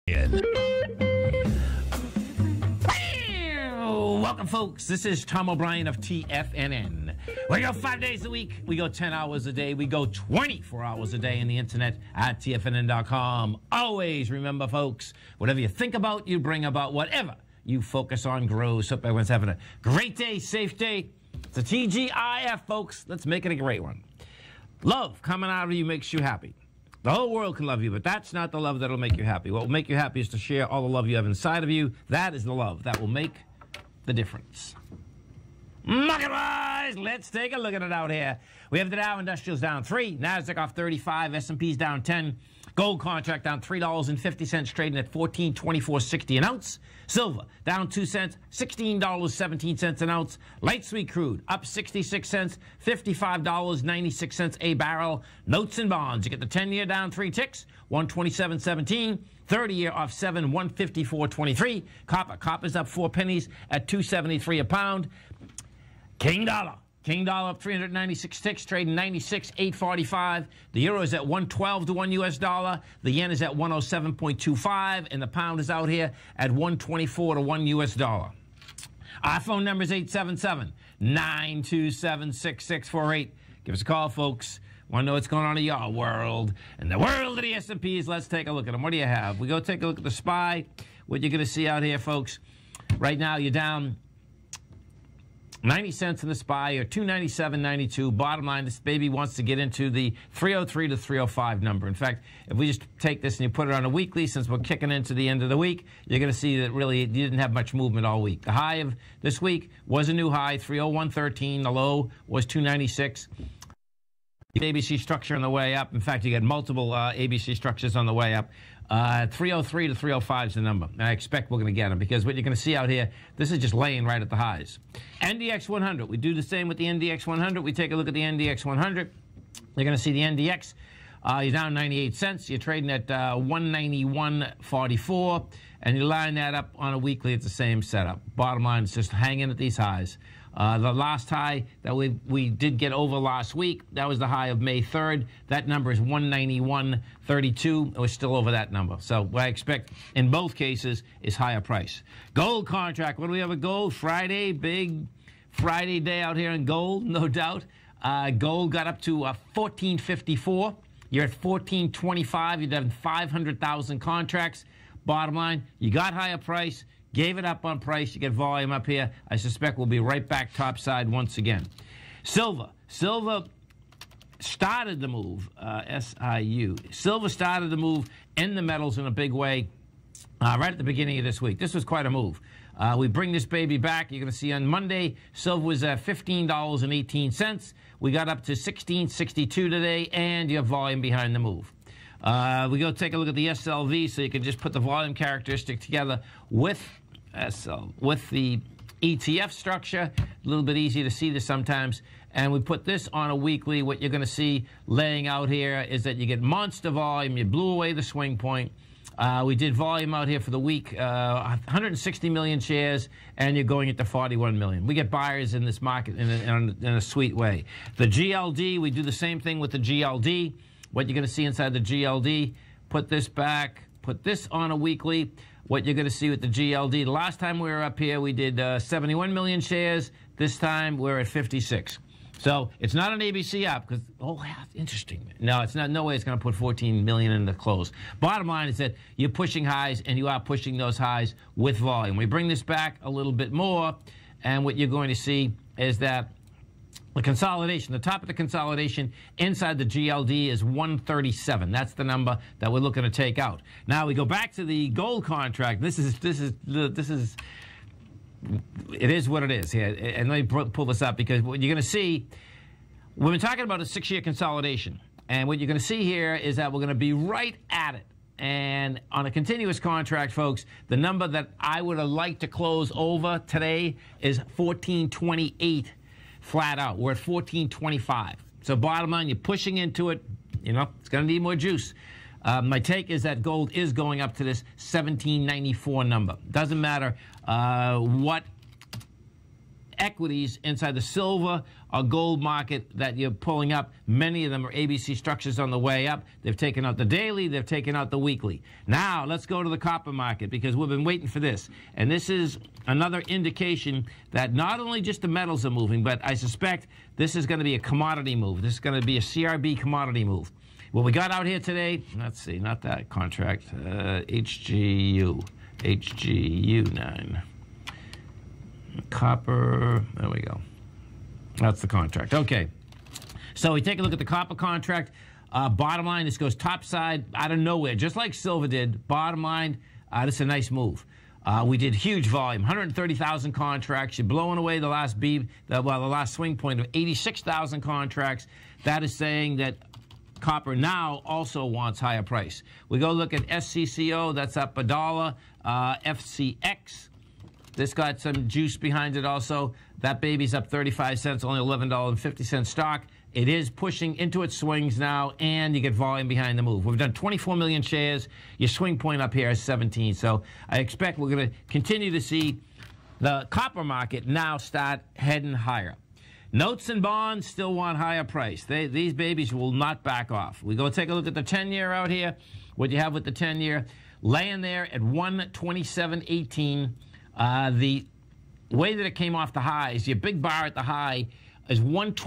Welcome, folks. This is Tom O'Brien of TFNN. We go 5 days a week. We go 10 hours a day. We go 24 hours a day on the internet at TFNN.com. Always remember, folks, whatever you think about, you bring about. Whatever you focus on grows. Hope everyone's having a great day, safe day. It's a TGIF, folks. Let's make it a great one. Love coming out of you makes you happy. The whole world can love you, but that's not the love that'll make you happy. What will make you happy is to share all the love you have inside of you. That is the love that will make the difference. Market wise, let's take a look at it out here. We have the Dow Industrials down 3, Nasdaq off 35, S&P's down 10, gold contract down $3.50, trading at $14.2460 an ounce. Silver down 2 cents, $16.17 an ounce. Light sweet crude up 66 cents, $55.96 a barrel. Notes and bonds, you get the 10-year down 3 ticks, 127.17. 30-year off 7, 154.23. Copper's up 4 pennies at $2.73 a pound. King dollar up 396 ticks, trading 96.845. The euro is at 112 to 1 US dollar. The yen is at 107.25, and the pound is out here at 124 to 1 US dollar. Our phone number is 877-927-6648. Give us a call, folks. Want to know what's going on in your world? In the world of the S&Ps, let's take a look at them. What do you have? We go take a look at the SPY. What you're going to see out here, folks, right now you're down 90 cents in the SPY, or 297.92. Bottom line, this baby wants to get into the 303 to 305 number. In fact, if we just take this and you put it on a weekly, since we're kicking into the end of the week, you're going to see that really you didn't have much movement all week. The high of this week was a new high, 301.13. The low was 296. ABC structure on the way up. In fact, you get multiple ABC structures on the way up. 303 to 305 is the number. And I expect we're going to get them, because what you're going to see out here, this is just laying right at the highs. NDX 100. We do the same with the NDX 100. We take a look at the NDX 100. You're going to see the NDX. You're down 98 cents. You're trading at 191.44. And you line that up on a weekly, it's the same setup. Bottom line, it's just hanging at these highs. The last high that we did get over last week, that was the high of May 3rd. That number is 191.32. We're still over that number. So what I expect in both cases is higher price. Gold contract. What do we have with gold? Friday, big Friday day out here in gold, no doubt. Gold got up to 1454. You're at 1425. You've done 500,000 contracts. Bottom line, you got higher price. Gave it up on price. You get volume up here. I suspect we'll be right back topside once again. Silver. Silver started the move. SIU. Silver started the move in the metals in a big way right at the beginning of this week. This was quite a move. We bring this baby back. You're going to see on Monday, silver was at $15.18. We got up to $16.62 today, and you have volume behind the move. We go take a look at the SLV, so you can just put the volume characteristic together with the ETF structure. A little bit easy to see this sometimes. And we put this on a weekly. What you're going to see laying out here is that you get monster volume. You blew away the swing point. We did volume out here for the week, 160 million shares, and you're going into 41 million. We get buyers in this market in a sweet way. The GLD, we do the same thing with the GLD. What you're going to see inside the GLD, put this back, put this on a weekly. What you're going to see with the GLD, the last time we were up here, we did 71 million shares. This time, we're at 56. So it's not an ABC up, because, oh, interesting. No, it's not. No way it's going to put 14 million in the close. Bottom line is that you're pushing highs, and you are pushing those highs with volume. We bring this back a little bit more, and what you're going to see is that the consolidation, the top of the consolidation inside the GLD is 137. That's the number that we're looking to take out. Now we go back to the gold contract. It is what it is here. And let me pull this up, because what you're going to see, we've been talking about a 6-year consolidation. And what you're going to see here is that we're going to be right at it. And on a continuous contract, folks, the number that I would have liked to close over today is 1428. Flat out. We're at 1425. So bottom line, you're pushing into it. You know, it's going to need more juice. My take is that gold is going up to this 1794 number. Doesn't matter what equities inside the silver or gold market that you're pulling up. Many of them are ABC structures on the way up. They've taken out the daily. They've taken out the weekly. Now, let's go to the copper market because we've been waiting for this. And this is another indication that not only just the metals are moving, but I suspect this is going to be a commodity move. This is going to be a CRB commodity move. What we got out here today, let's see, not that contract, HGU 9. Copper, there we go. That's the contract. Okay. So we take a look at the copper contract. Bottom line, this goes top side out of nowhere, just like silver did. Bottom line, this is a nice move. We did huge volume, 130,000 contracts. You're blowing away the last the last swing point of 86,000 contracts. That is saying that copper now also wants higher price. We go look at SCCO, that's up $1. FCX, this got some juice behind it also. That baby's up 35 cents, only $11.50 stock. It is pushing into its swings now, and you get volume behind the move. We've done 24 million shares. Your swing point up here is 17. So I expect we're going to continue to see the copper market now start heading higher. Notes and bonds still want higher price. These babies will not back off. We go take a look at the 10-year out here. What you have with the 10-year, laying there at 127.18. The way that it came off the highs, your big bar at the high is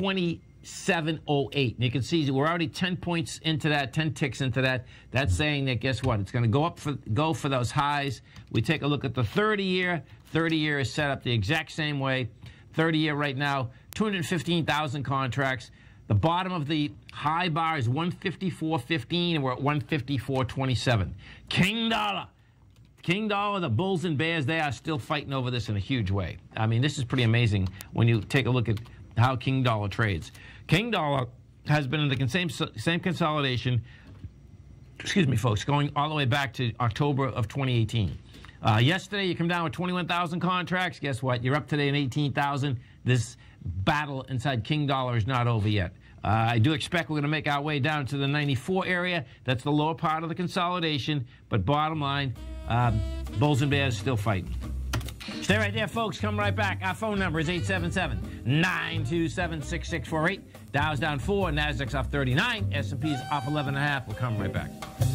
127.08. And you can see we're already 10 points into that, 10 ticks into that. That's saying that, guess what? It's going to go for those highs. We take a look at the 30-year. 30-year is set up the exact same way. 30-year right now, 215,000 contracts. The bottom of the high bar is 154.15, and we're at 154.27. King dollar. King dollar, the bulls and bears, they are still fighting over this in a huge way. I mean, this is pretty amazing when you take a look at how King dollar trades. King dollar has been in the same consolidation, excuse me, folks, going all the way back to October of 2018. Yesterday, you come down with 21,000 contracts. Guess what? You're up today in 18,000. This battle inside King dollar is not over yet. I do expect we're going to make our way down to the 94 area. That's the lower part of the consolidation. But bottom line, bulls and bears still fighting. Stay right there, folks. Come right back. Our phone number is 877-927-6648. Dow's down 4, Nasdaq's off 39, S&P's off 11.5. We'll come right back.